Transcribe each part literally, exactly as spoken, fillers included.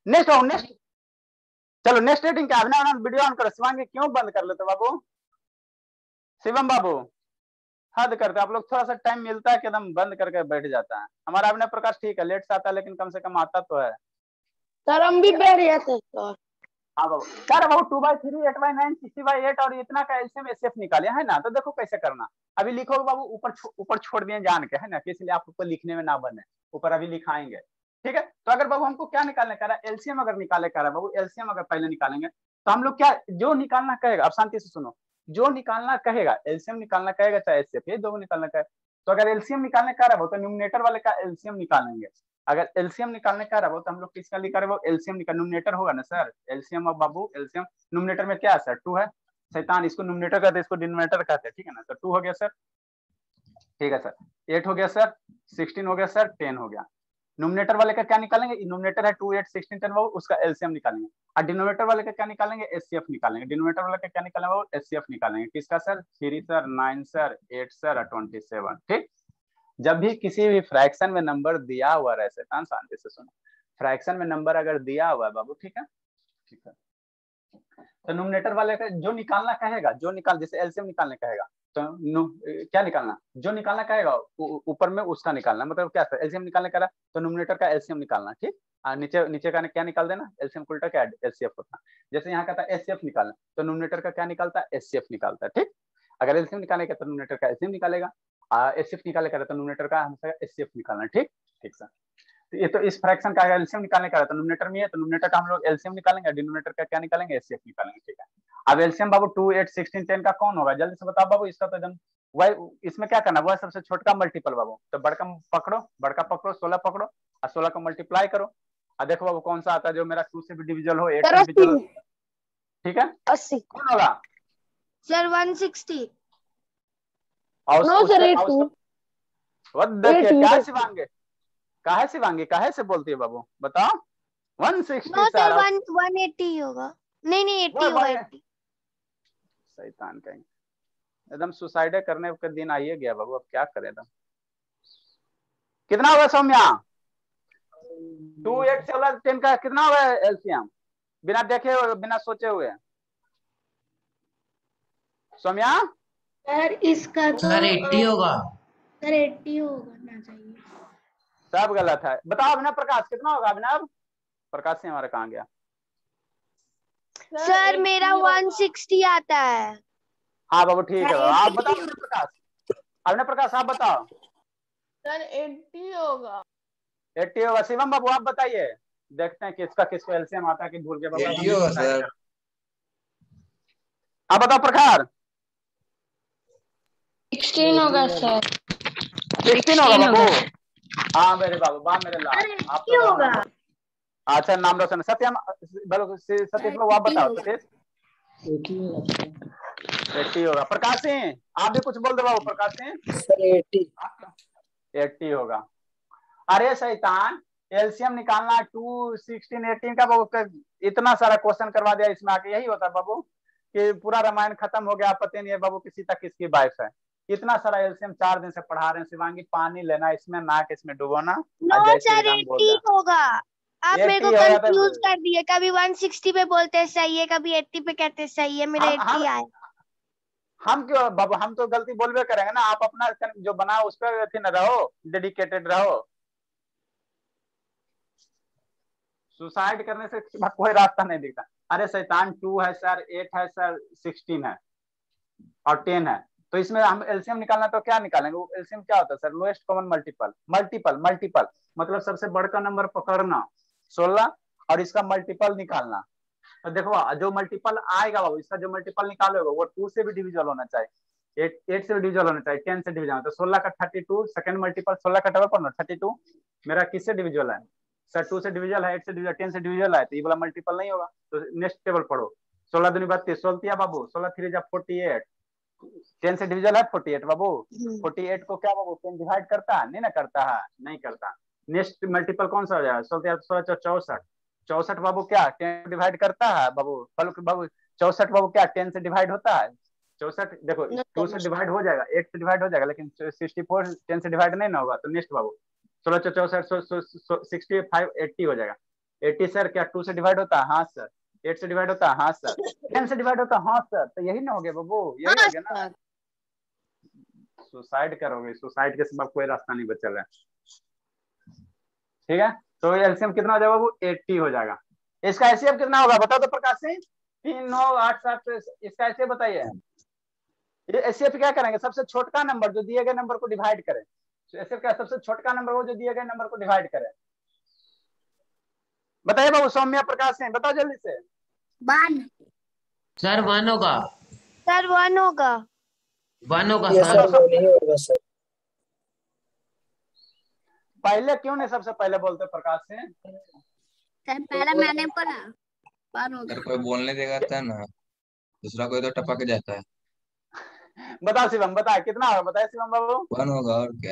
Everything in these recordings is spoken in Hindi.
नेक्स्ट आओ नेक्स्ट। चलो नेक्स्ट रेटिंग क्या है, वीडियो ऑन करो। शिवांगी क्यों बंद कर लेते बाबू? शिवम बाबू हद करते आप लोग, थोड़ा सा टाइम मिलता है कि एकदम बंद करके बैठ जाता है। हमारा अभिनय प्रकाश ठीक है, लेट से आता है लेकिन कम से कम आता तो है। सर हम भी बैठ जाते सर। हाँ बाबू, सर बाबू two by three eight by nine sixty by eight और इतना का एलसीएम एसएफ निकाले है ना, तो देखो कैसे करना। अभी लिखोगे बाबू ऊपर ऊपर छोड़ दिए जान के है ना, कि इसलिए आपको लिखने में ना बने, ऊपर अभी लिखाएंगे। ठीक है, तो अगर बाबू हमको क्या निकालने का रहा, एलसीएम अगर निकाले का रहा बाबू, एलसीएम अगर पहले निकालेंगे तो हम लोग क्या, जो निकालना कहेगा, अब शांति से सुनो, जो निकालना कहेगा, एलसीएम निकालना कहेगा चाहे एसएफ, ये दो निकालना कहेगा, तो अगर एलसीएम निकालने का रहा तो न्यूमिनेटर वाले का एलसीएम निकालेंगे। अगर एलसीएम निकालने का रहा तो हम लोग किसका निकाल रहे, वो एलसीएम निकाल, न्यूमिनेटर होगा ना सर, एलसीएम ऑफ बाबू एलसीएम, न्यूमिनेटर में क्या है सर, टू है। शैतान इसको न्यूमिनेटर कहते हैं, इसको डिनोमिनेटर कहते हैं, ठीक है ना। तो टू हो गया सर, ठीक है सर, एट हो गया सर, सिक्सटीन हो गया सर, टेन हो गया। न्यूमिनेटर वाले का क्या निकालेंगे, न्यूमिनेटर है टू एट सिक्सटीन टेन, वो उसका एलसीएम निकालेंगे। और डिनोमिनेटर वाले का क्या निकालेंगे, एचसीएफ निकालेंगे। डिनोमिनेटर वाले का क्या निकालेंगे, वो एचसीएफ निकालेंगे। किसका sir, three sir, nine sir, eight sir और ट्वेंटी सेवन। ठीक, जब भी किसी भी फ्रैक्शन में नंबर दिया हुआ रहे, शैतान शांति से सुनो, फ्रैक्शन में नंबर अगर दिया हुआ है बाबू, ठीक है ठीक है, तो न्यूमिनेटर वाले का जो निकालना कहेगा, जो निकाल, जैसे एलसीएम निकालने कहेगा तो क्या निकालना, जो निकालना कहेगा ऊपर में उसका निकालना, मतलब क्या सर, एलसीएम निकालने का तो न्यूमिनेटर का एलसीएम निकालना। ठीक, नीचे नीचे का क्या निकाल देना, एलसीएम उल्टा क्या एचसीएफ होता। जैसे यहाँ का था एचसीएफ निकालना, तो न्यूमिनेटर का क्या निकालता है, एचसीएफ निकालता है। ठीक, अगर एलसीएम निकालेगा तो न्यूमिनेटर का एलसीएम निकालेगा, एचसीएफ निकालेगा तो न्यूमिनेटर का हमेशा एचसीएफ निकालना। ठीक ठीक सर, तो ये तो इस फ्रैक्शन का एलसीएम निकालने का है तो न्यूमिनेटर में है, तो न्यूमिनेटर का हम लोग एलसीएम निकालेंगे, डिनोमिनेटर का क्या निकालेंगे, एचसीएफ निकालेंगे। ठीक है, अब एलसीएम बाबू टू एट सिक्सटीन टेन का कौन होगा, जल्दी से बताओ बाबू। इसका तो जन वह, इसमें क्या करना, वह सबसे छोटा मल्टीपल बाबू, तो बड़का पकड़ो, बड़का पकड़ो, सोलह पकड़ो और सोलह को मल्टीप्लाई करो और देखो बाबू कौन सा आता है जो मेरा टू से भी डिविजल हो, एट से भी डिविजल। ठीक है, अस्सी कौन होगा सर, वन सिक्सटी। और नो सर, देखिए क्या शिवांगी, काहे शिवांगी काहे से बोलती है बाबू, बताओ। One sixty sir, one eighty होगा, नहीं नहीं एटी होगा, एटी। शैतान कहीं, एकदम सुसाइड करने का दिन आइए गया बाबू, अब क्या करें एकदम। कितना होगा सौम्या, टू एट सोलह टेन का कितना होगा एलसीएम, बिना देखे बिना सोचे हुए सौम्या। सर इसका तो सर एट्टी होगा, सर एट्टी होगा ना चाहिए, सब गलत है। बताओ अभिनव प्रकाश कितना होगा, अभिनव प्रकाश से हमारा कहाँ गया सर, मेरा वन सिक्सटी आता है। हाँ बाबू ठीक है, आप बताओ अभिनव प्रकाश, अभिनव प्रकाश आप बताओ। सर एट्टी होगा, एट्टी होगा। शिवम बाबू आप बताइए, देखते हैं किसका किसको एलसीएम आता है कि भूल के बाबू। एट्टी होगा सर। आप बताओ प्रखार। सिक्सटीन होगा सर, सिक्सटीन होगा बाबू। हाँ मेरे बाबू, बा मेरे लाल, आप तो होगा। अच्छा नाम रोशन, सत्यम सतीश बाबू आप बताओ। सतीश एट्टी होगा। प्रकाश सिंह आप भी कुछ बोल दो बाबू। Prakash Singh sir eighty eighty होगा। अरे शैतान, एलसीएम निकालना टू सिक्सटीन एटीन का बाबू, इतना सारा क्वेश्चन करवा दिया इसमें आके। यही होता है बाबू कि पूरा रामायण खत्म हो गया, पता नहीं है बाबू किसी तक किसकी वाइफ है। इतना सारा एलसीएम चार दिन से पढ़ा रहे हैं। शिवांगी पानी लेना इसमें, नाक इसमें डुबोना। नो सर एट्टी होगा, आप मेरे को कंफ्यूज कर दिए। कभी वन सिक्सटी पे बोलते हैं सही है, कभी एट्टी पे कहते हैं सही है, मेरा एट्टी आया। हम क्यों बाबू, हम तो गलती बोलबे करेंगे ना। आप अपना जो बना उस पर अथी न रहो, डेडिकेटेड रहो। सुसाइड करने से कोई रास्ता नहीं दिखता। अरे शैतान टू है सर, एट है सर, सिक्सटीन है और टेन है। तो इसमें हम एलसीएम निकालना तो क्या निकालेंगे, एलसीएम क्या होता है sir, lowest common multiple. Multiple multiple मतलब सबसे बड़का नंबर पकड़ना सोलह और इसका मल्टीपल निकालना। तो देखो जो मल्टीपल आएगा बाबू, इसका जो मल्टीपल निकालोगे वो टू से भी डिविजल होना चाहिए, एट एट से भी डिविजल होना चाहिए, टेन से डिविजल होना। तो सोलह का थर्टी टू, सेकंड मल्टीपल सोलह का डबल पढ़ना थर्टी टू। मेरा किससे डिविजल है सर, टू से डिविजल है, एट से डिविजल, टेन से डिविजल है, तो ये वाला मल्टीपल नहीं होगा। तो नेक्स्ट टेबल पढ़ो, सोलह दूनी बत्तीस, सोलह बाबू, सोलह थ्री जा फोर्टी एट, टेन से डिविजल है फोर्टी एट बाबू। फोर्टी एट को क्या बाबू टेन डिवाइड करता है, नहीं ना करता है, नहीं करता। नेक्स्ट मल्टीपल कौन सा हो जाएगा, सोलह सोलह चौसठ, चौसठ बाबू क्या टेन डिवाइड करता है बाबू, बाबू चौसठ बाबू क्या टेन से डिवाइड होता है। चौसठ देखो टू से डिवाइड हो जाएगा, एट से डिवाइड हो जाएगा, लेकिन सिक्सटी फोर टेन से डिवाइड नहीं ना होगा। तो नेक्स्ट बाबू सोलह चौसठ सिक्सटी फाइव एट्टी हो जाएगा। एट्टी सर क्या टू से डिवाइड होता है? हाँ सर। एट से डिवाइड होता है? हाँ सर। टेन से डिवाइड होता है? हाँ सर। तो यही ना हो गया बाबू, यही हाँ हो गया ना। सर। सुसाइड करोगे, सुसाइड के सिवा कोई रास्ता नहीं बचल है। ठीक है, तो एलसीएम कितना हो जाएगा बाबू? एट्टी हो जाएगा। इसका एचसीएफ कितना होगा बताओ तो प्रकाश सिंह? तीन नौ आठ सात। इसका एचसीएफ बताइए। ये एचसीएफ क्या करेंगे? सबसे छोटका नंबर जो दिए गए नंबर को डिवाइड करें। एचसीएफ क्या? सबसे छोटका नंबर वो जो दिए गए नंबर को डिवाइड करें। बताइए बाबू, सौम्या प्रकाश सिंह बताओ जल्दी से। वन। सर वन होगा। सर वन होगा। वन होगा ये सर। सर वो नहीं होगा सर। पहले क्यों नहीं सबसे पहले बोलते प्रकाश सिंह? सर पहले मैंने पढ़ा वन होगा। सर कोई बोलने देगा था ना, दूसरा कोई तो टपक जाता है। बताओ शिवम, बताए कितना होगा? बताए शिवम बाबू। वन होगा और क्या।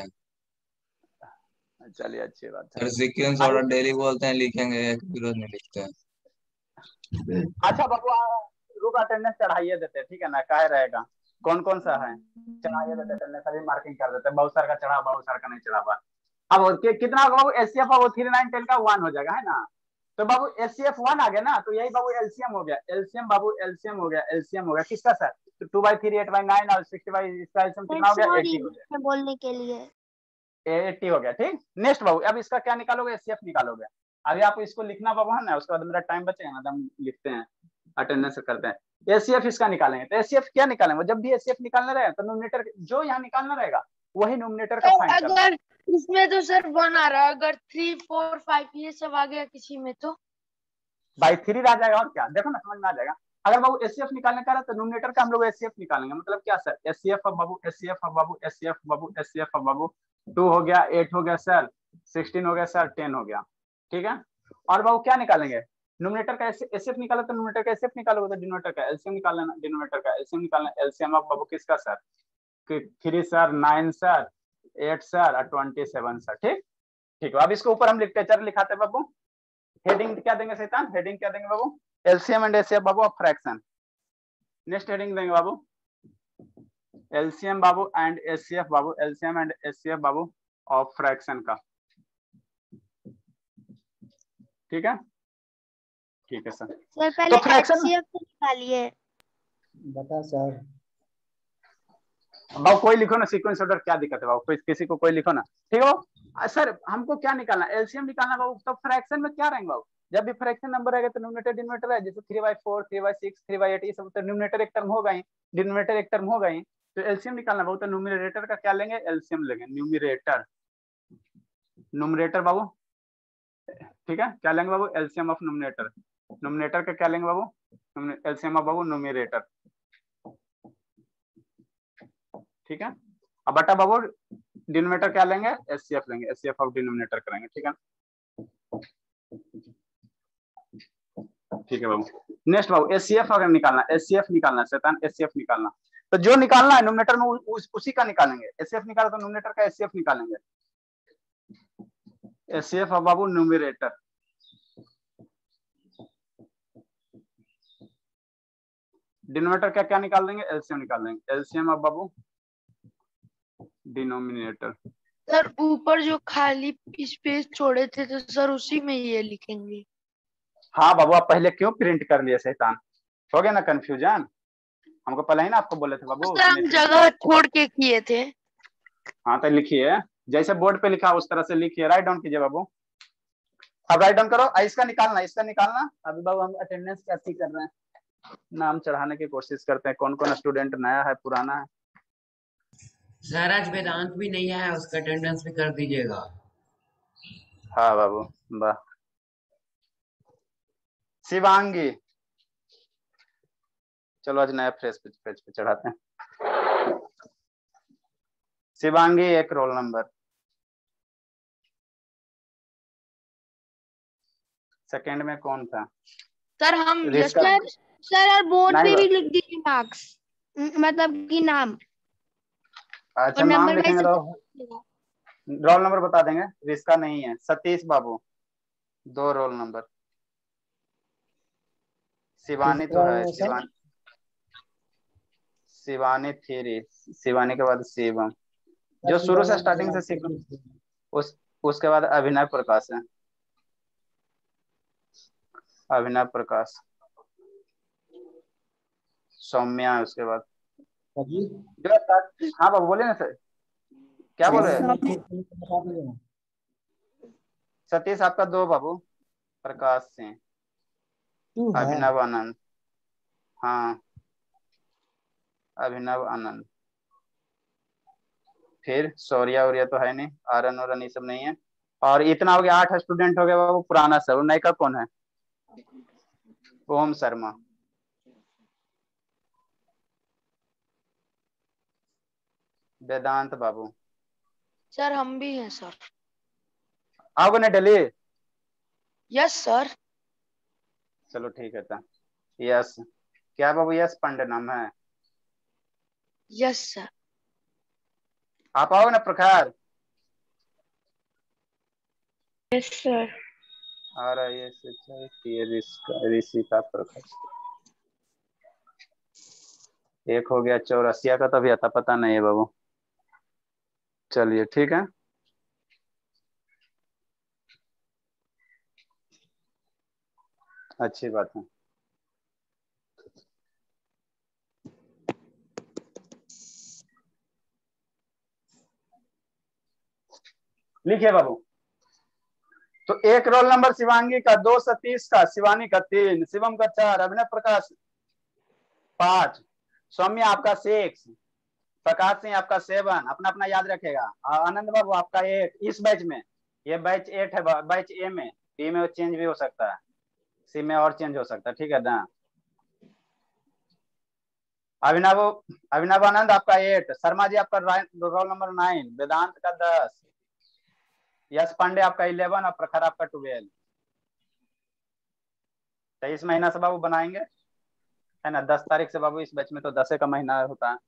चलिए अच्छी बात है। सर सीक्वेंस ऑर्डर डेली बोलते हैं लिखेंगे, एक विरोध नहीं लिखते हैं। अच्छा बाबू, ग्रुप अटेंडेंस चढ़ाइए देते, ठीक है ना? काहे रहेगा, कौन कौन सा है चढ़ाइए देते, अटेंडेंस अभी मार्किंग कर देते। बहुत सारा का चढ़ा, बहुत सारा का नहीं चढ़ा हुआ। अब कि, कितना होगा बाबू? एचसीएफ बाबू थ्री नाइन टेन का वन हो जाएगा, है ना? तो बाबू एचसीएफ वन आ गया ना, तो यही बाबू एलसीएम हो गया। एलसीएम बाबू एलसीएम हो गया, एलसीएम हो गया किसका सर? तो two by three eight by nine और सिक्सटी बाई, इसका एलसीएम कितना हो गया? एटी हो गया। बोलने के लिए एटी हो गया। ठीक, नेक्स्ट बाबू अब इसका क्या निकालोगे? एचसीएफ निकालोगे। अभी आप इसको लिखना बाबू, है ना? उसके बाद मेरा टाइम बचेगा ना, तो हम लिखते हैं, अटेंडेंस करते हैं। एचसीएफ इसका निकालेंगे। तो एचसीएफ क्या निकालेंगे? जब भी एचसीएफ निकालना रहेगा तो नोमिनेटर जो यहाँ निकालना रहेगा वही नोमिनेटर का फाइंड करना। अगर इसमें तो सर वन आ रहा है, अगर थ्री फोर फाइव ये सब आ गया किसी में तो बाई थ्री रह जाएगा और क्या, देखो ना समझ में आ जाएगा। अगर बाबू एचसीएफ निकालने का रहा तो नोमिनेटर का हम लोग एचसीएफ निकालेंगे। मतलब क्या सर? एचसीएफ अब बाबू, एचसीएफ अब बाबू, एचसीएफ बाबू, एचसीएफ अब बाबू टू हो गया, एट हो गया सर, सिक्सटीन हो गया सर, टेन हो गया। ठीक है, और बाबू क्या निकालेंगे? नोमिनेटर का एचसीएफ निकाला तो नोमिनेटर का एचसीएफ निकालोगे तो डिनोमिनेटर का एलसीएम निकाल लेना, डिनोमिनेटर का एलसीएम निकालना। एलसीएम अब बाबू किसका sir? Three sir, nine sir, eight sir और ट्वेंटी सेवन सर। ठीक ठीक है, अब इसको ऊपर हम लिखते चर लिखाते हैं बाबू। हेडिंग क्या देंगे शैतान? हेडिंग क्या देंगे बाबू? एलसीएम एंड एचसीएफ बाबू ऑफ फ्रैक्शन। नेक्स्ट हेडिंग देंगे बाबू एलसीएम बाबू एंड एचसीएफ बाबू, एलसीएम एंड एचसीएफ बाबू ऑफ फ्रैक्शन का। ठीक है, ठीक है सर। सर पहले तो फ्रैक्शन एचसीएफ निकालिए। बता सर। बाबू कोई लिखो ना, सीक्वेंस ऑर्डर क्या दिक्कत है बाबू? कोई किसी को कोई लिखो ना। ठीक है बाबू। सर हमको क्या निकालना? एलसीएम निकालना बाबू। तो फ्रैक्शन में क्या रहेंगे बाबू? जब भी फ्रैक्शन नंबर रहेगा तो न्यूमरेटर डिनोमिनेटर है, जैसे three by four, three by six, three by eight, ये सब तो न्यूमरेटर एक टर्म होगा ही, डिनोमिनेटर एक टर्म होगा ही। तो एलसीएम निकालना बाबू, तो न्यूमरेटर का क्या लेंगे? एलसीएम लेंगे। न्यूमरेटर, न्यूमरेटर बाबू। ठीक है, क्या लेंगे बाबू? LCM of numerator. न्यूमरेटर का क्या लेंगे बाबू? एलसीएम ऑफ बाबू न्यूमरेटर। ठीक है, अब बटा बाबू डिनोमिनेटर क्या लेंगे? एचसीएफ लेंगे, एचसीएफ ऑफ डिनोमिनेटर करेंगे। ठीक है, ठीक है बाबू। नेक्स्ट बाबू एचसीएफ अगर निकालना, एचसीएफ निकालना शैतान, एचसीएफ निकालना। तो जो निकालना है नोमिनेटर में उस, उसी का निकालेंगे। एचसीएफ निकाला तो नोमिनेटर का एचसीएफ निकालेंगे। एचसीएफ ऑफ बाबू न्यूमरेटर। डिनोमिनेटर क्या क्या निकाल देंगे? एलसीएम निकाल देंगे। एलसीएम ऑफ बाबू डिनोमिनेटर। सर ऊपर जो खाली स्पेस छोड़े थे तो सर उसी में ये लिखेंगे। हाँ बाबू, आप पहले क्यों प्रिंट कर लिए शैतान? हो गया ना कंफ्यूजन? हमको पहले ही ना आपको बोले थे बाबू। सर हम जगह छोड़ के किए थे। हाँ तो लिखिए, जैसे बोर्ड पे लिखा उस तरह से लिखिए, राइट डाउन कीजिए बाबू। अब राइट डाउन करो। इसका निकालना, इसका निकालना। अभी बाबू हम अटेंडेंस क्या ठीक कर रहे हैं, नाम चढ़ाने की कोशिश करते हैं। कौन कौन स्टूडेंट नया है, पुराना है? सर आज वेदांत भी नहीं है, उसका अटेंडेंस भी कर दीजिएगा। हाँ बाबू, वाह। शिवांगी, चलो आज नया फ्रेश पेज पेज पे चढ़ाते हैं। शिवांगी एक रोल नंबर, सेकंड में कौन था? सर हम सर सर और बोर्ड नहीं पे बा- भी लिख दीजिए मार्क्स, मतलब कि नाम अच्छा और नाम नंबर लिखेंगे वाइज। तो रोल नंबर बता देंगे। रिस्का नहीं है। सतीश बाबू दो रोल नंबर। शिवानी तो है, शिवानी शिवानी थ्री, शिवानी के बाद शिवम, जो शुरू से स्टार्टिंग से सीख, उस उसके बाद अभिनय प्रकाश है। अभिनव प्रकाश, सौम्या, उसके बाद जी जो सर। हाँ बाबू बोले ना सर, क्या बोल रहे हैं? सतीश आपका दो बाबू, प्रकाश सिंह, टू है। अभिनव आनंद, हाँ अभिनव आनंद, फिर सौर्या उरिया तो है नहीं, आरन और ये सब नहीं है, और इतना हो गया, आठ स्टूडेंट हो गया बाबू। पुराना सर, नई का कौन है? ओम शर्मा, वेदांत बाबू, सर हम भी हैं सर। आओगे ना डेली? Yes sir. चलो ठीक है था। यस, क्या बाबू? यस पांडे नाम है। Yes sir. आप आओगे ना प्रखर? Yes sir. और ये ऋषि का प्रखर, एक हो गया। चौरसिया का तो अभी आता पता नहीं है बाबू। चलिए ठीक है, अच्छी बात है। लिखिए बाबू। तो एक रोल नंबर शिवांगी का, दो सतीश का, शिवानी का तीन, शिवम का चार, अभिनव प्रकाश पांच, सौम्या आपका सिक्स, प्रकाश सिंह आपका सेवन, अपना अपना याद रखेगा। आनंद बाबू आपका एट। इस बैच में, ये बैच एट है, बैच ए में, बी में चेंज भी हो सकता है, सी में और चेंज हो सकता है, ठीक है ना? अभिनव अभिनव आनंद आपका एट, शर्मा जी आपका रोल नंबर नाइन, वेदांत का दस, यश पांडे आपका इलेवन और प्रखर आपका ट्वेल्व। तेईस महीना से बाबू बनाएंगे, है ना? दस तारीख से बाबू इस बैच में तो दसे का महीना होता है।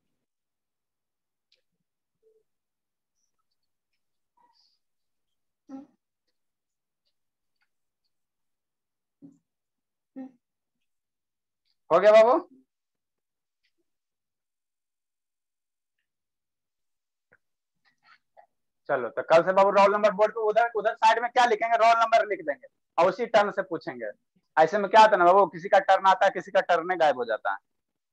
हो गया बाबू? चलो तो कल से बाबू रोल नंबर बोर्ड पे उधर उधर साइड में क्या लिखेंगे? रोल नंबर लिख देंगे और उसी टर्न से पूछेंगे। ऐसे में क्या आता है ना बाबू, किसी का टर्न आता है, किसी का टर्न गायब हो जाता है।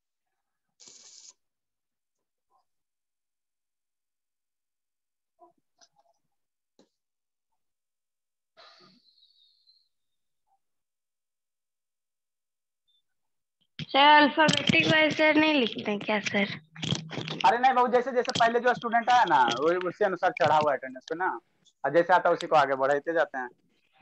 सर अल्फाबेटिक वाइज सर नहीं लिखते हैं क्या सर? अरे नहीं बाबू, जैसे जैसे पहले जो स्टूडेंट आया ना, वो उसी अनुसार चढ़ा हुआ अटेंडेंस पे ना, और जैसे आता है उसी को आगे बढ़ाते जाते हैं।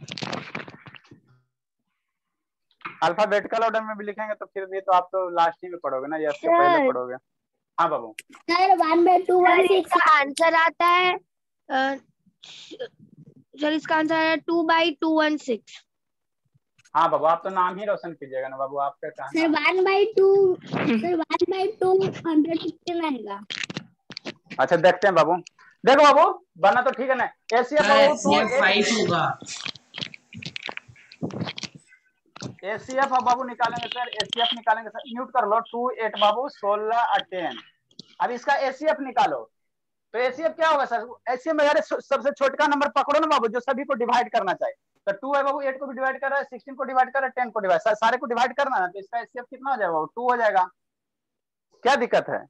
अल्फाबेटिकल ऑर्डर में भी लिखेंगे तो फिर भी तो आप तो लास्ट ही में पढ़ोगे ना, या इसके पहले पढ़ोगे? हाँ बाबू। Sir one by two one six answer आता है। सर इसका आंसर है two by two one six. हाँ बाबू, आप तो नाम ही रोशन कीजिएगा ना बाबू, आपका कहा। Sir one by two sir one by two hundred fifteen आएगा। अच्छा देखते हैं बाबू। देखो बाबू, बना तो ठीक है ना? एसीएफ बाबू फाइव होगा। एसीएफ बाबू निकालेंगे सर, एसीएफ निकालेंगे सर। म्यूट कर लो। टू एट बाबू, सोलह और टेन। अब इसका एसीएफ निकालो। तो एसीएफ क्या होगा सर? एसीएफ में यार सबसे छोटा नंबर पकड़ो ना बाबू, जो सभी को डिवाइड करना चाहिए। तो टू है बाबू, एट को भी डिवाइड कर रहा है, सिक्सटीन को डिवाइड कर रहा है, टेन को डिवाइड, सारे को डिवाइड करना है। तो इसका एसीएफ कितना हो जाएगा बाबू? टू हो जाएगा। क्या दिक्कत है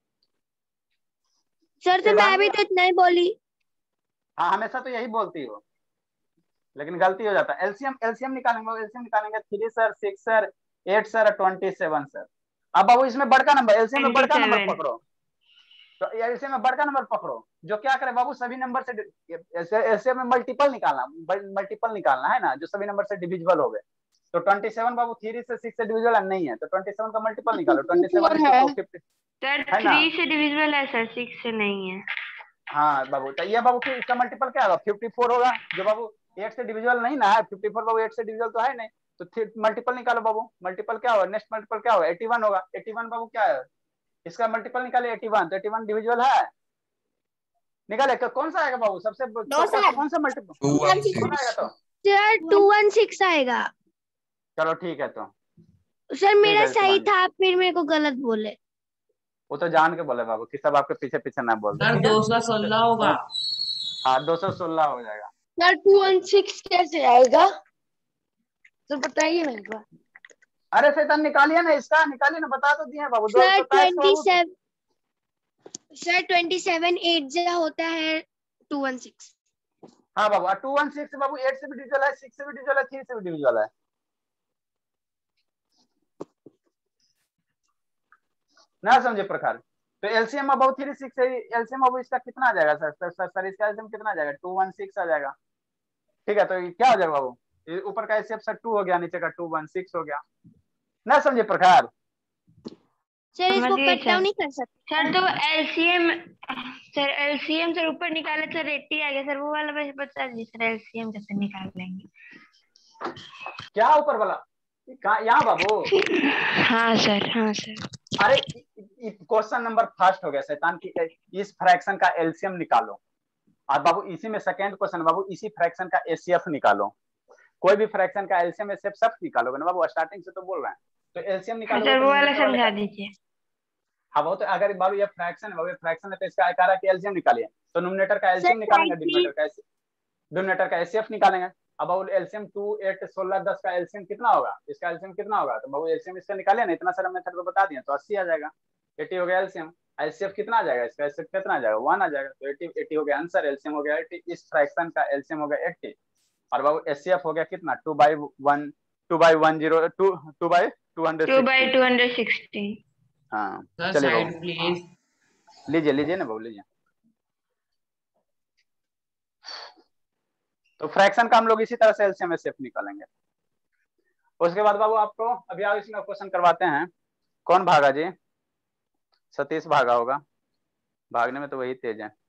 सर? तो मैं भी तो इतना ही बोली। हाँ, हमेशा तो यही बोलती हो, लेकिन गलती हो जाता है। एलसीएम एलसीएम निकालेंगे, एलसीएम निकालेंगे। Three sir, six sir, eight sir, twenty seven sir. अब बाबू इसमें बड़का नंबर, एलसीएम में बड़का नंबर पकड़ो। तो एलसीएम में बड़का नंबर पकड़ो, जो क्या करे बाबू, सभी नंबर से एलसीएम में मल्टीपल निकालना, मल्टीपल निकालना है ना, जो सभी नंबर से डिविजिबल हो गए। तो ट्वेंटी सेवन बाबू थ्री से सिक्स से डिविजिबल नहीं है, तो ट्वेंटी सेवन का मल्टीपल निकालो। ट्वेंटी सेवन है सर, थ्री से डिविजिबल है सर, सिक्स से नहीं है। हाँ बाबू, तो ये बाबू इसका मल्टीपल क्या होगा? फिफ्टी फोर होगा। जो बाबू एट से डिविजिबल नहीं ना है, फिफ्टी फोर बाबू एट से डिविजिबल तो है नहीं, तो मल्टीपल निकालो बाबू। मल्टीपल क्या होगा? नेक्स्ट मल्टीपल क्या होगा? एटी वन होगा। एटी वन बाबू क्या है? इसका मल्टीपल निकाले एटी वन, तो एटी वन डिविजिबल है, निकाले। कौन सा आएगा बाबू सबसे कौन सा मल्टीपल? तो सर टू वन सिक्स आएगा। चलो ठीक है। तो सर मेरा सही था, फिर मेरे को गलत बोले। वो तो जान के बोले बाबू कि सब आपके पीछे पीछे ना बोल सर दो सौ सोलह होगा। हाँ, दो सौ सोलह हो जाएगा। सर टू वन सिक्स कैसे आएगा? तो बताइए ना एक बार। अरे शैतान निकालिए ना इसका, निकालिए ना, बता तो दिए बाबू। दो सर सौ सत्ताईस twenty seven sir twenty seven eight जा होता है टू वन सिक्स। हाँ बाबू, टू वन सिक्स बाबू, एट से भी डिविजल है, सिक्स से भी डिविजल है, थ्री से भी डिविजल है। ना समझे प्रकार। तो एलसीएम अब थ्री सिक्स है, एलसीएम अब इसका कितना आ जाएगा सर? सर, सर, सर इसका एलसीएम कितना आ जाएगा? टू वन सिक्स आ जाएगा। ठीक है, तो ये क्या हो जाएगा बाबू? ऊपर का एलसीएम सर टू हो गया, नीचे का टू वन सिक्स हो गया। ना समझे प्रकार। सर इसको समझिए कट डाउन सर। नहीं कर सकते सर तो एलसीएम सर एलसीएम सर ऊपर निकाले तो एट्टी आ गया सर, वो वाला बस बता दीजिए सर, एलसीएम कैसे निकाल लेंगे? क्या ऊपर वाला? कहाँ? यहाँ बाबू। हाँ सर, हाँ सर। अरे क्वेश्चन नंबर फर्स्ट हो गया शैतान की, इस फ्रैक्शन का एलसीएम निकालो। और बाबू इसी में सेकंड क्वेश्चन बाबू, इसी फ्रैक्शन का एचसीएफ निकालो। कोई भी फ्रैक्शन का एलसीएम एचसीएफ सब निकालोगे ना बाबू, स्टार्टिंग से तो बोल रहे हैं। तो एलसीएम निकालोगे सर तो वो वाला न्यूमरेटर वाले समझा का। दीजिए। हाँ बाबू, तो अगर बाबू ये फ्रैक्शन है बाबू, फ्रैक्शन है तो इसका आकार की एलसीएम निकालिए, तो न्यूमरेटर का एलसीएम निकालेंगे, डिनोमिनेटर का डिनोमिनेटर का एचसीएफ निकालेंगे। अब बाबू एलसीएम टू एट सोलह दस का एलसीएम कितना होगा? इसका एलसीएम कितना होगा? तो बाबू एलसीएम इसका निकालिए ना, इतना सारा मेथड तो बता दिए, तो अस्सी आ जाएगा। एटी हो गया एलसीएम। एचसीएफ कितना आ जाएगा? इसका एचसीएफ कितना आ जाएगा? वन आ जाएगा। तो एटी एटी हो गया आंसर, एलसीएम हो गया एटी, इस फ्रैक्शन का एलसीएम हो गया एटी। और बाबू एचसीएफ हो गया कितना? Two by one two by one zero two two by two hundred two by two hundred sixty. हाँ सर चलिए साइड बाबू, प्लीज। लीजिए लीजिए ना बाबू, लीजिए। तो फ्रैक्शन का हम लोग इसी तरह से एलसीएम एचसीएफ निकालेंगे। उसके बाद बाबू आपको अभी आओ इसमें क्वेश्चन करवाते हैं। कौन भागा जी? सतीश भागा होगा, भागने में तो वही तेज है।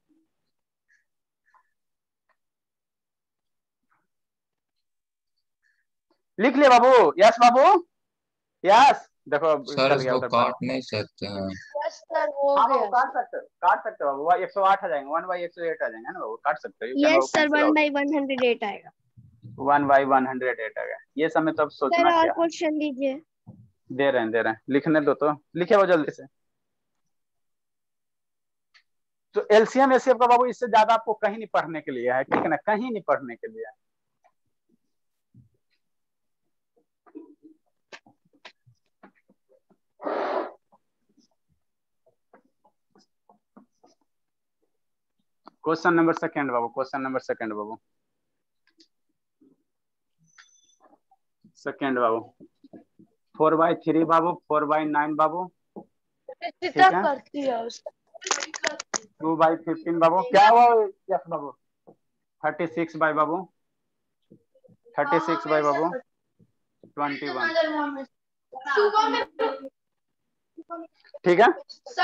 लिख लिया बाबू? यस बाबू, यस। देखो सर चल गया इसको उधर काट भागा। नहीं सकते हैं। यस सर हो हाँ गया। बाबू काट सकते हो, काट सकते हो बाबू, एक सौ आठ आ जाएंगे, वन बाई एक सौ एट आ जाएंगे ना बाबू, काट सकते हो। Yes sir one by one hundred eight आएगा। One by one hundred eight आ गया। ये समय तो अब सर सोचना और क्या है। क्वेश्चन दीजिए। दे रहे हैं दे रहे हैं, लिखने दो तो, लिखे वो जल्दी से। तो एलसीएम एचसीएफ का बाबू इससे ज्यादा आपको कहीं नहीं पढ़ने के लिए है, ठीक है ना, कहीं नहीं पढ़ने के लिए है। क्वेश्चन नंबर सेकंड बाबू, क्वेश्चन नंबर सेकंड बाबू, सेकंड बाबू, फोर बाई थ्री बाबू, फोर बाई नाइन बाबू, ठीक है, टू बाई फिफ्टीन बाबू, क्या हुआ? यस बाबू, थर्टी सिक्स बाई बाबू, थर्टी सिक्स बाई बाबू, ट्वेंटी वन, ठीक है।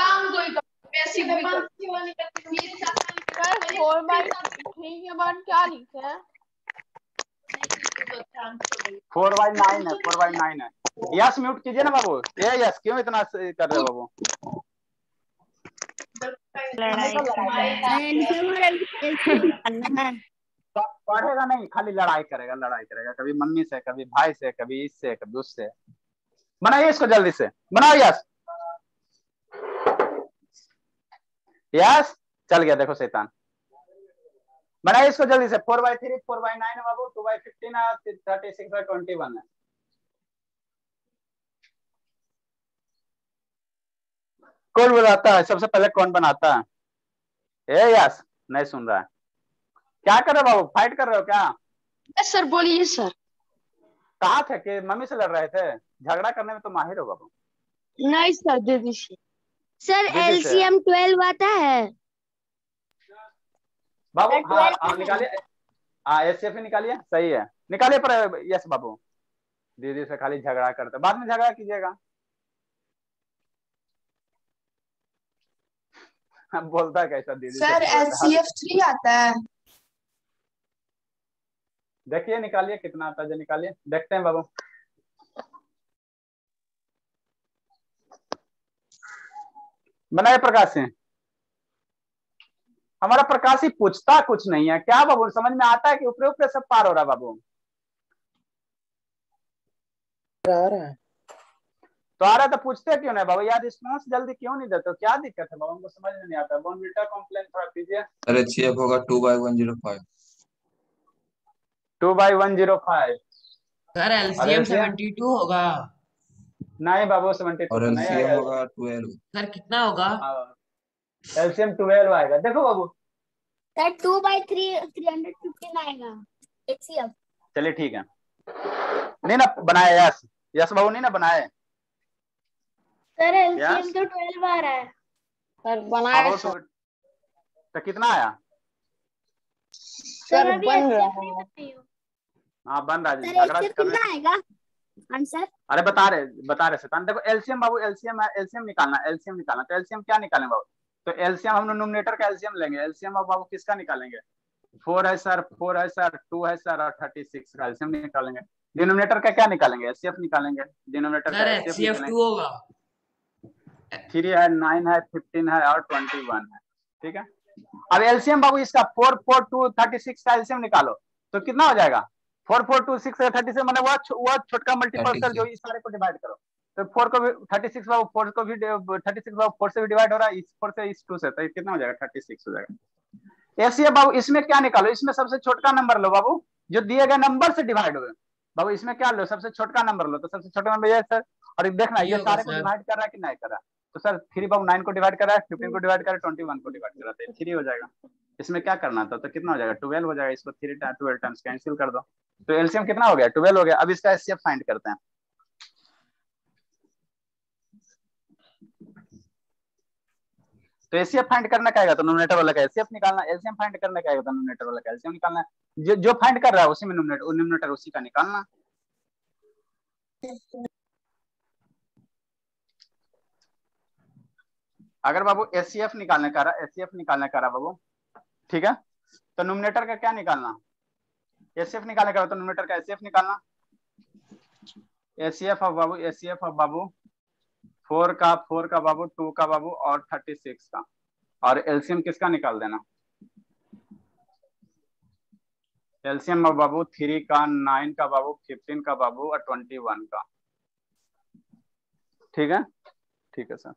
फोर बाई थ्री के बाद क्या लिखे हैं? फोर बाई नाइन है, फोर बाई नाइन है। यस म्यूट कीजिए ना बाबू। ये यस क्यों इतना कर रहे हो बाबू? पढ़ेगा नहीं, खाली लड़ाई करेगा, लड़ाई करेगा, कभी मम्मी से, कभी भाई से, कभी इससे, कभी उससे। बनाइए इसको जल्दी से, बनाओ यस। यस चल गया, देखो शैतान। बनाइए इसको जल्दी से। Four by three, four by nine बाबू, टू बाई फिफ्टीन है, thirty six by twenty one है। कौन बनाता है सबसे पहले? कौन बनाता है? ए यस नहीं सुन रहा है, क्या कर रहे हो बाबू? फाइट कर रहे हो क्या? यस सर बोलिए सर। कहा थे कि मम्मी से लड़ रहे थे? झगड़ा करने में तो माहिर हो बाबू। नहीं सर दे दीजिए। सर एलसीएम ट्वेल्व आता है बाबू। हाँ हाँ निकालिए, हाँ एचसीएफ निकालिए, सही है, निकालिए। पर यस बाबू, दीदी से खाली झगड़ा करते, बाद में झगड़ा कीजिएगा। बोलता है कैसा दीदी सर एलसीएफ थ्री आता है। देखिए निकालिए कितना आता है, जो निकालिए देखते हैं बाबू। बनाए प्रकाश सिंह। हमारा प्रकाशी पूछता कुछ नहीं है क्या बाबू? समझ में आता है कि ऊपरे ऊपरे सब पार हो रहा है बाबू? आ रहा है तो आ रहा है तो पूछते क्यों नहीं बाबू? यार रिस्पॉन्स जल्दी क्यों नहीं देते? क्या दिक्कत है बाबू? हमको समझ में नहीं आता। बोनविटा कॉम्प्लेन थोड़ा कीजिए। सर एचसीएफ होगा two by one zero five. Two by one zero five sir अब एलसीएम एलसीएम सेवेंटी टू होगा। नहीं बाबू सेवेंटी टू और तो नहीं एलसीएम आएगा। होगा ट्वेल्व। सर कितना होगा? एलसीएम ट्वेल्व आएगा। देखो बाबू sir two by three three hundred fifteen आएगा एचसीएफ। चलिए ठीक है। नहीं ना बनाया यस यस बाबू नहीं ना बनाए। सर एलसीएम यस तो ट्वेल्व आ रहा है। सर हाँ बनाए बाबू सर। तो, तो कितना आया? सर सर अभी बन एचसीएफ रहा नहीं है। बनाई हो। हाँ बन रहा है सर झगड़ा एचसीएफ करने। कितना आएगा आंसर? अरे बता रहे बता रहे शैतान। देखो एलसीएम बाबू एलसीएम है, एलसीएम निकालना एलसीएम निकालना तो एलसीएम क्या निकालेंगे बाबू? तो एलसीएम हम नोमिनेटर का एलसीएम लेंगे। एलसीएम बाबू किसका निकालेंगे? फोर है सर, फोर है सर, टू है सर और थर्टी सिक्स का एलसीएम निकालेंगे। डिनोमिनेटर का क्या निकालेंगे? एचसीएफ निकालेंगे। डिनोमिनेटर का सर एचसीएफ एचसीएफ निकालेंगे। टू होगा। थ्री है, नाइन है, फिफ्टीन है और ट्वेंटी वन है। ठीक है। अब एलसीएम बाबू इसका four four two thirty six का एलसीएम निकालो तो कितना हो जाएगा? Four four two six thirty six मैंने वह वह छोटका मल्टीपल सर जो इस सारे को डिवाइड करो तो फोर को भी थर्टी सिक्स बाबू फोर को भी थर्टी सिक्स बाबू फोर से भी डिवाइड हो रहा है, इस फोर से इस टू से, तो कितना हो जाएगा? थर्टी सिक्स हो जाएगा। एचसीएफ बाबू इसमें क्या निकालो? इसमें सबसे छोटका नंबर लो बाबू जो दिए गए नंबर से डिवाइड हो। बाबू इसमें क्या लो? सबसे छोटका नंबर लो। तो सबसे छोटा नंबर ये सर। और देखना ये ये होगा सारे को सर। डिवाइड कर रहा है कि नहीं कर रहा है। तो सर थ्री बाबू नाइन को डिवाइड कर रहा है, फिफ्टीन को डिवाइड कर रहा है, ट्वेंटी वन को डिवाइड कर रहा है, थ्री हो जाएगा। इसमें क्या करना था? तो कितना हो जाएगा? ट्वेल्व हो जाएगा। इसको थ्री ट्वेल्व टाइम्स कैंसिल कर दो तो एलसीएम कितना हो गया? ट्वेल्व हो गया। अब इसका एचसीएफ फाइंड करते हैं। तो एचसीएफ फाइंड करना क्या आएगा? तो नोमिनेटर वाला का एचसीएफ निकालना। एलसीएम फाइंड करना क्या आएगा? तो नोमिनेटर वाला का एलसीएम निकालना। जो जो फाइंड कर रहा है उसी में नोमिनेटर नोमिनेटर उसी का निकालना। अगर बाबू एचसीएफ निकालने का रहा एचसीएफ निकालने का रहा बाबू, ठीक है, तो नोमिनेटर का क्या निकालना? एचसीएफ निकालने का तो नोमिनेटर का एचसीएफ निकालना। एचसीएफ ऑफ बाबू एचसीएफ ऑफ बाबू फोर का फोर का बाबू टू का बाबू और थर्टी सिक्स का। और एलसीएम किसका निकाल देना? एलसीएम ऑफ बाबू थ्री का, नाइन का बाबू, फिफ्टीन का बाबू और ट्वेंटी वन का। ठीक है ठीक है सर।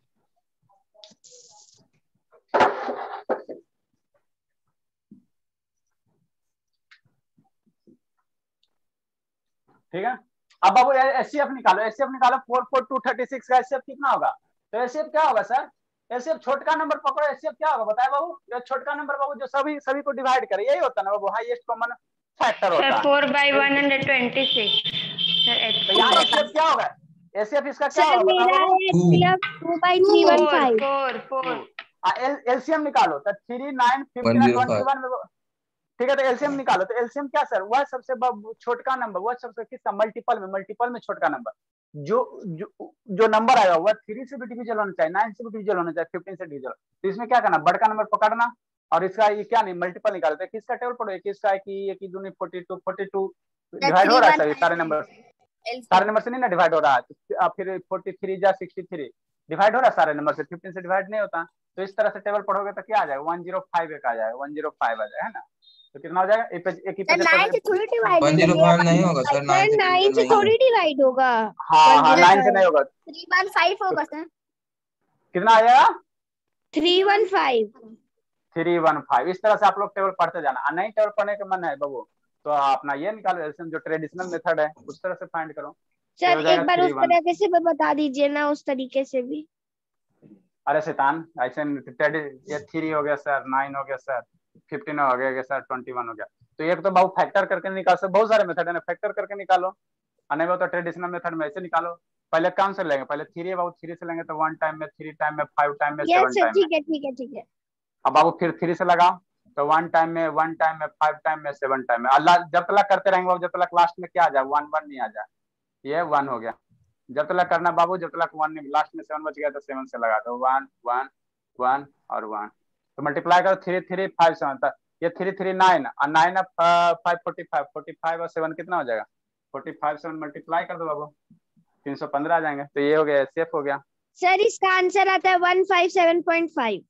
ठीक है। अब बाबू एचसीएफ निकालो। एचसीएफ निकालो four four two thirty six का एचसीएफ कितना होगा? तो एचसीएफ क्या होगा सर? एचसीएफ छोटका नंबर पकड़ो। एचसीएफ क्या होगा बताए बाबू? ये छोटका नंबर बाबू जो सभी सभी को डिवाइड करे यही होता है ना बाबू, हाईएस्ट कॉमन फैक्टर होता है। Four by one hundred twenty six. तो यहाँ एचसीएफ क्या होगा? एचसीएफ इसका क्या सर होगा मेरा बताओ? HCF two by three one four five. Four four LCM निकालो तो three nine one fifteen zero twenty five one में। ठीक है। तो एलसीएम निकालो। तो एलसीएम क्या सर? वह सबसे छोटका नंबर, वह सबसे किसका मल्टीपल में मल्टीपल में छोटका नंबर जो जो जो नंबर आएगा वह थ्री से भी डिविजल होना चाहिए, नाइन से भी डिविजल होना चाहिए, फिफ्टीन से डिविजल। तो इसमें क्या करना? बड़का नंबर पकड़ना और इसका ये क्या नहीं मल्टीपल निकालते। किसका टेबल पढ़ो? किसका है कि ये की दूनी forty two forty two divide हो रहा है सर सारे नंबर सारे नंबर से नहीं ना डिवाइड हो रहा है। तो फिर फोर्टी थ्री जा सिक्सटी थ्री डिवाइड हो रहा है सारे नंबर से, फिफ्टीन से डिवाइड नहीं होता। तो इस तरह से टेबल पढ़ोगे तो क्या आ जाएगा? वन जीरो फाइव एक आ जाएगा, वन जीरो फाइव आ जाएगा है ना। तो कितना हो जाएगा? एक एक ही सर नाइन से थोड़ी डिवाइड वन जीरो फाइव नहीं होगा सर, नाइन से नाइन से डिवीजन नहीं थोड़ी डिवाइड होगा। हाँ हाँ नाइन से नहीं होगा। थ्री वन फाइव होगा सर। कितना आ जाएगा? Three one five. Three one five. इस तरह से आप लोग टेबल पढ़ते जाना। और नहीं टेबल पढ़ने का मन है बाबू तो अपना ये निकालो एलसीएम जो ट्रेडिशनल मेथड है उस तरह से फाइंड करो। सर एक बार उस तरीके से बता दीजिए ना, उस तरीके से भी। अरे शैतान ऐसे ये थ्री हो गया सर, नाइन हो गया सर, फिफ्टीन हो गया सर, ट्वेंटी वन हो गया। तो एक तो बहुत फैक्टर करके निकाल सकते, बहुत सारे मेथड है ना, फैक्टर करके निकालो। और नहीं तो ट्रेडिशनल मेथड में ऐसे निकालो। पहले कौन से लेंगे? पहले थ्री बाबू थ्री से लेंगे तो वन टाइम में, थ्री टाइम में, फाइव टाइम में, सेवन टाइम में। ठीक है ठीक है ठीक है। अब बाबू फिर थ्री से लगाओ तो वन टाइम में, वन टाइम में, फाइव टाइम में, सेवन टाइम में। अल्लाह जब तक करते रहेंगे बाबू जब तक लास्ट में क्या आ जाए? वन वन नहीं आ जाए। ये वन हो गया। जब तक करना बाबू जब तक वन नहीं, लास्ट में सेवन बच गया तो सेवन से लगा दो। वन वन वन और वन तो मल्टीप्लाई करो थ्री थ्री फाइव सेवन तक। ये थ्री थ्री नाइन और nine five forty five forty five और सेवन कितना हो जाएगा? फोर्टी फाइव सेवन मल्टीप्लाई कर दो बाबू तीन सौ पंद्रह आ जाएंगे। तो ये हो गया सेफ हो गया। सर इसका आंसर आता है one five seven point five.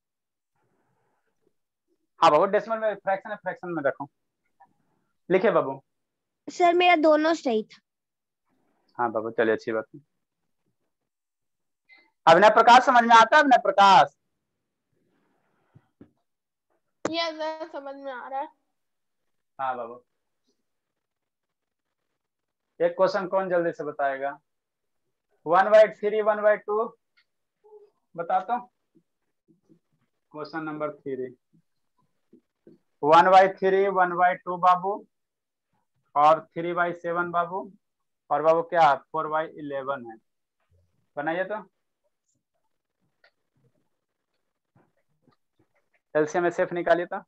हाँ बाबू डेसिमल में फ्रैक्शन है, फ्रैक्शन में रखो लिखे बाबू। सर मेरा दोनों सही था। हाँ बाबू चलिए अच्छी बात है। अभिनय प्रकाश समझ में आता है? अभिनय प्रकाश यस समझ में आ रहा है। हाँ बाबू एक क्वेश्चन कौन जल्दी से बताएगा? One by three one by two बता तो। Question number three, one by three one by two बाबू, और थ्री बाई सेवन बाबू, और बाबू क्या फोर बाई इलेवन है। बनाइए तो। एलसीएम एसएफ निकालिए तो।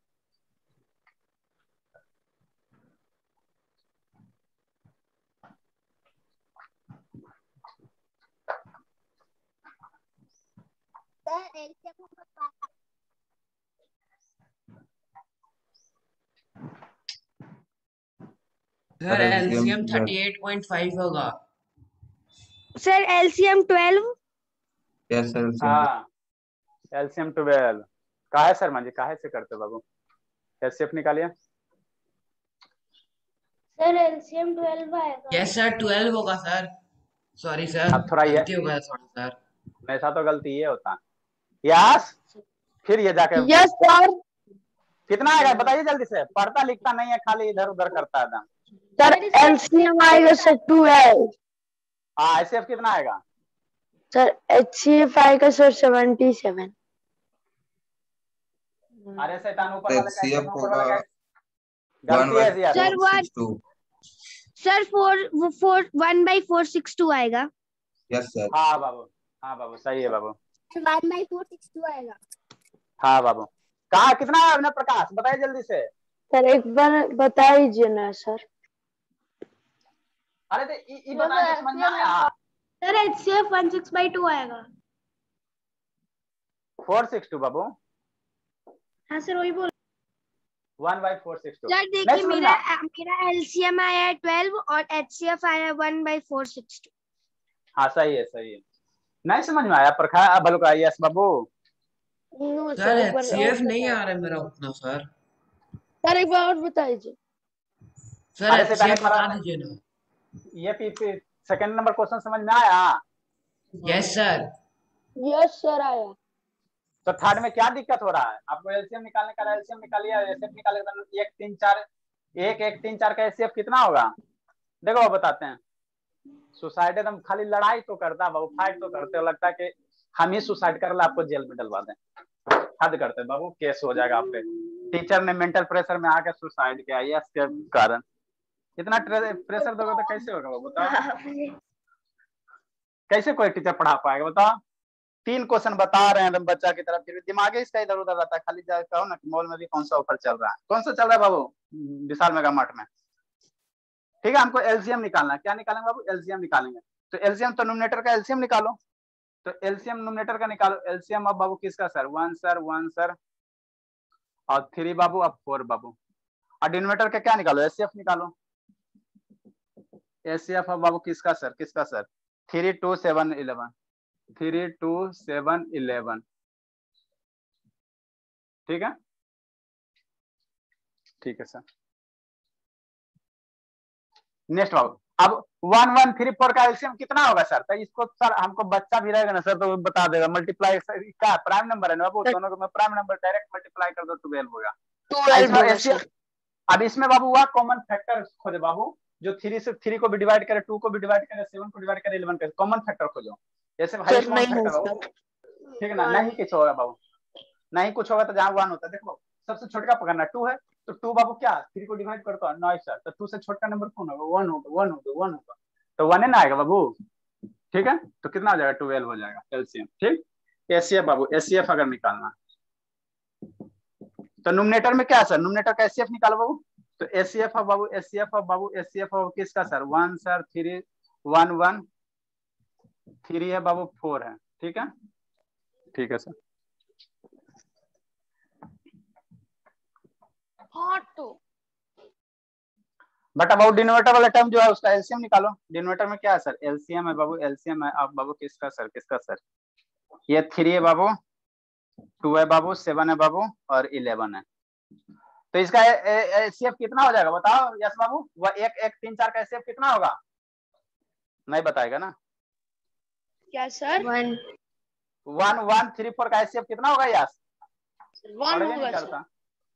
Sir LCM thirty eight point five होगा। Sir LCM twelve. Yes sir. हाँ एलसीएम ट्वेल्व। काहे शर्मा जी काहे से करते बाबू? एचसीएफ निकालिए। सर एलसीएम ट्वेल्व आएगा। यस सर ट्वेल्व होगा सर। सॉरी सर अब थोड़ा ये गलती हो गया थोड़ा सर। हमेशा तो गलती ये होता। यस फिर ये जाके यस सर। कितना आएगा बताइए जल्दी से। पढ़ता लिखता नहीं है, खाली इधर उधर करता है एकदम। सर एलसीएम आएगा सर ट्वेल्व। हाँ एचसीएफ कितना आएगा? सर एचसीएफ आएगा सर सेवेंटी सेवन। अरे शैतान ऊपर वाला का एचसीएफ ऊपर वाला का वन गलती है बाई यार। सर वन सर फोर वो four one by four six two आएगा। Yes sir. हाँ बाबू, हाँ बाबू सही है बाबू। One by four six two आएगा। हाँ बाबू कहा कितना है अभिनव प्रकाश बताइए जल्दी से। सर एक बार बता दीजिए ना सर। अरे तो ई ई बताइए समझ में आया। Sir HCF one six by two आएगा। फोर सिक्स टू बाबू। हाँ सर वही बोल। One by four six two. Sir देखिए मेरा मेरा एलसीएम आया है ट्वेल्व और एचसीएफ आया है one by four six two. हाँ सही है सही है। नहीं समझ में आया प्रखा भलो का यस बाबू। सर एचसीएफ नहीं आ रहा है मेरा उतना सर। सर एक बार और बता दीजिए। सर एचसीएफ बता दीजिए ना। ये पी सेकंड नंबर क्वेश्चन समझ में आया? Yes sir. यस सर आया। तो थर्ड में क्या दिक्कत हो रहा है आपको? एलसीएम निकालने का एलसीएम निकालिए, एसएफ निकालेगा तो एक तीन चार एक एक तीन चार का एचसीएफ कितना होगा देखो बताते हैं। सुसाइड एकदम खाली लड़ाई तो करता बाबू, फाइट तो करते हो, लगता है कि हम ही सुसाइड कर ले आपको जेल में डलवा दें। हद करते बाबू, केस हो जाएगा आप पे। टीचर ने मेंटल प्रेशर में आकर सुसाइड किया ये इसके कारण। इतना प्रेशर दोगे तो कैसे होगा बाबू बताओ? कैसे कोई टीचर पढ़ा पाएगा बताओ? तीन क्वेश्चन बता रहे हैं बच्चा की तरफ, फिर दिमाग इसका इधर उधर रहता है। खाली जाकर कहो ना कि मॉल में भी कौन सा ऑफर चल रहा है। कौन सा चल रहा है बाबू? विशाल मेगा मार्ट में। ठीक है हमको एलसीएम निकालना है। क्या निकालेंगे बाबू? एलसीएम निकालेंगे। तो एलसीएम तो न्यूमरेटर का एलसीएम निकालो। तो एलसीएम न्यूमरेटर का निकालो। एलसीएम अब बाबू किसका sir? One sir one sir और थ्री बाबू अब फोर बाबू। और डिनोमिनेटर का क्या निकालो? एचसीएफ निकालो। एचसीएफ अब बाबू किसका सर? किसका sir? Three two seven eleven three two seven eleven. ठीक है ठीक है सर। नेक्स्ट बाबू अब वन वन थ्री फोर का एलसीएम कितना होगा सर? तो इसको सर हमको बच्चा भी रहेगा ना सर तो बता देगा। मल्टीप्लाई क्या प्राइम नंबर है ना बाबू, दोनों को मैं प्राइम नंबर डायरेक्ट मल्टीप्लाई कर दो ट्वेल्व होगा। अब इसमें बाबू हुआ कॉमन फैक्टर खोजो बाबू। जो थ्री से थ्री को भी डिवाइड करे, टू को भी डिवाइड करे, सेवन को डिवाइड करे, इलेवन करे, कॉमन फैक्टर खोजो। जैसे भाई कॉमन फैक्टर बाबू ठीक है ना? नहीं कुछ होगा बाबू, नहीं कुछ होगा तो जहाँ वन होता है। देखो सबसे छोटा पकड़ना टू है तो टू बाबू क्या थ्री को डिवाइड करता है नौ सर, तो टू से छोटा नंबर कौन होगा? वन होगा वन होगा वन होगा तो वन है ना आएगा बाबू। ठीक है तो कितना हो जाएगा? ट्वेल्व हो जाएगा एलसीएम। ठीक एचसीएफ बाबू, एचसीएफ अगर निकालना तो न्यूमरेटर में क्या सर? न्यूमरेटर का एचसीएफ निकालो बाबू। तो एचसीएफ है बाबू, एचसीएफ है बाबू, एचसीएफ बाबू किसका sir? One sir three one one three है बाबू फोर है। ठीक है ठीक है सर। बट बाबू डिनोमिनेटर वाला टर्म जो है उसका एलसीएम निकालो। डिनोमिनेटर में क्या है सर? एलसीएम है बाबू, एलसीएम है। अब बाबू किसका सर? किसका सर? ये थ्री है बाबू, टू है बाबू, सेवन है बाबू और इलेवन है। तो इसका एचसीएफ कितना हो जाएगा बताओ यस बाबू? वह एक एक तीन चार का एचसीएफ कितना होगा? नहीं बताएगा ना क्या sir? One one one three four का एचसीएफ कितना होगा यस? वन होगा सर।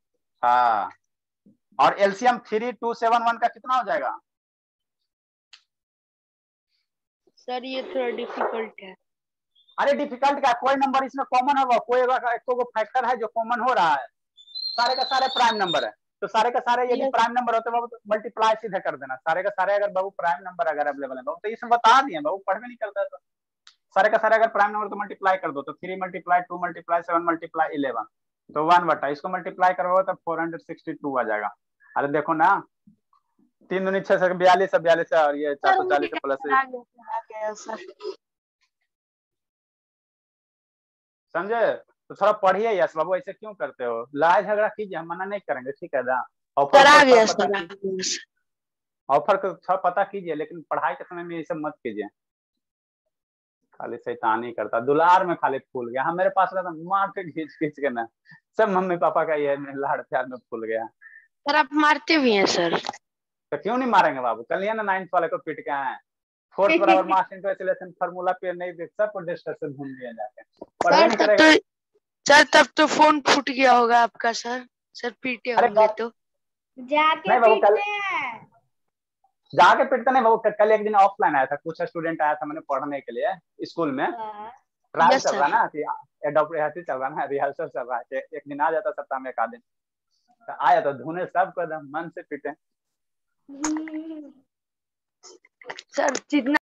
हाँ और LCM three two seven one का कितना हो जाएगा? सर ये थोड़ा डिफिकल्ट है। अरे डिफिकल्ट क्या, कोई नंबर इसमें कॉमन होगा, कोई एक तो फैक्टर है जो कॉमन हो रहा है, सारे का सारे प्राइम नंबर है, तो सारे का सारे यदि प्राइम नंबर होते बाबू तो मल्टीप्लाई सीधे कर देना, सारे का सारे अगर बाबू प्राइम नंबर अगर अवेलेबल है बाबू, तो इसमें बता दिए बाबू, पढ़ में नहीं करता है तो सारे का सारे अगर प्राइम नंबर तो मल्टीप्लाई कर दो, तो three multiply two multiply seven multiply eleven, तो वन बटा इसको मल्टीप्लाई करोगे तो फोर हंड्रेड सिक्सटी टू आ जाएगा। अरे देखो ना, तीन दूनी छह सौ बयालीस है, बयालीस है, और ये चार सौ चालीस प्लस, समझे? तो थोड़ा पढ़िए यस बाबू, ऐसे क्यों करते हो, लड़ाई झगड़ा कीजिए, हम मना नहीं करेंगे, ठीक है ना। ऑफर ऑफर को थोड़ा पता कीजिए, लेकिन पढ़ाई के समय में ये सब मत कीजिए, खाली शैतानी करता, दुलार में खाली फूल गया। हाँ मेरे पास रहता मार के खींच खींच के ना, सब मम्मी पापा का ये लाड़ प्यार में फूल गया। सर आप मारते भी हैं सर? तो क्यों नहीं मारेंगे बाबू, कल ये ना नाइन्थ वाले को पीट के आए, फोर्थ बराबर मास इनटू एक्सीलरेशन फार्मूला पे नहीं देख, सबको डिस्कशन भूल गया जाके, पढ़ाई नहीं करेगा। सर तब तो फोन फूट गया होगा आपका सर, सर पीटे होंगे तो। जाके पीटते हैं, जाके पीटते नहीं बाबू, कल एक दिन ऑफलाइन आया था, कुछ स्टूडेंट आया था मैंने पढ़ने के लिए स्कूल में, ट्रायल चल रहा ना, एडोप्ट चल रहा ना, रिहर्सल चल रहा है, एक दिन आ जाता सप्ताह में एक आध दिन, तो आया तो धुने सबको एकदम मन से पीटे। सर जितना